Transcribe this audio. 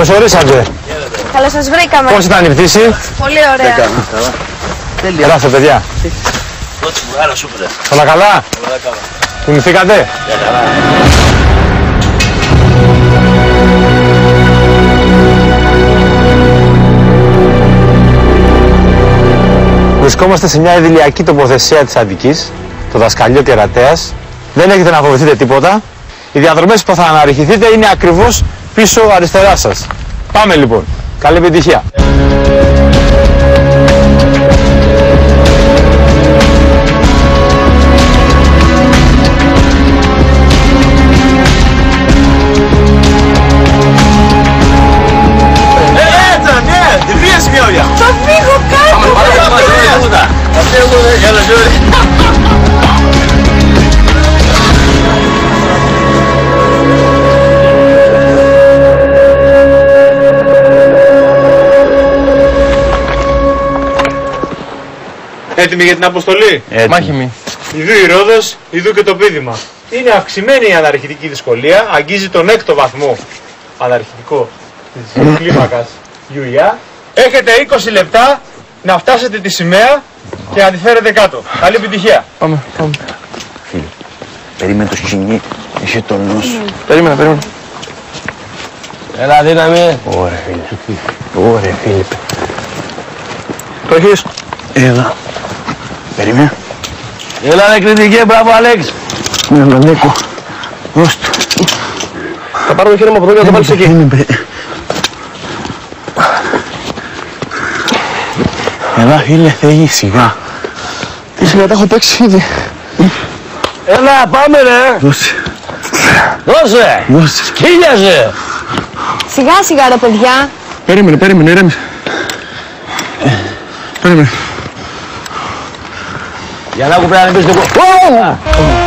Καλώς ορίσατε. Καλώς σας βρήκαμε. Πώς ήταν η πτήση? Πολύ ωραία. Τέλεια. Ελάτε παιδιά. Όλα καλά? Κουνηθήκατε? Βρισκόμαστε σε μια ιδηλιακή τοποθεσία της Αττικής, το δασκαλείο Κερατέας. Δεν έχετε να φοβηθείτε τίποτα. Οι διαδρομές που θα αναρριχηθείτε είναι ακριβώς πίσω αριστερά σας. Πάμε λοιπόν. Καλή επιτυχία. Θα φύγω κάτω! Έτοιμοι για την αποστολή? Μάχημοι. Ιδού η Ρόδος, ιδού και το πείδημα. Είναι αυξημένη η αναρχητική δυσκολία, αγγίζει τον 6ο βαθμό αναρχητικό της κλίμακας UEA. Έχετε 20 λεπτά να φτάσετε τη σημαία και να τη φέρετε κάτω. Καλή επιτυχία. Πάμε. Φίλε, περίμενε το σκηνή, είσαι το νους. Περίμενε. Έλα δύναμη. Ωραία φίλε. Ωραία φίλε. Το έχεις? Έλα. Περίμενε. Έλα ρε κριτικέ, μπράβο Αλέξ. Έλα Νίκο. Δώσ' του. Θα πάρω το χέρι μου από εδώ και θα το βάλεις εκεί. Έλα φίλε, θέλει σιγά. Σιγά τα έχω παίξει ήδη. Έλα πάμε ρε. Δώσε. Σκύλιαζε. Σιγά σιγά ρε παιδιά. Περίμενε, ηρέμησε. Περίμενε. Για να έχω πρέπει να ανεβείς το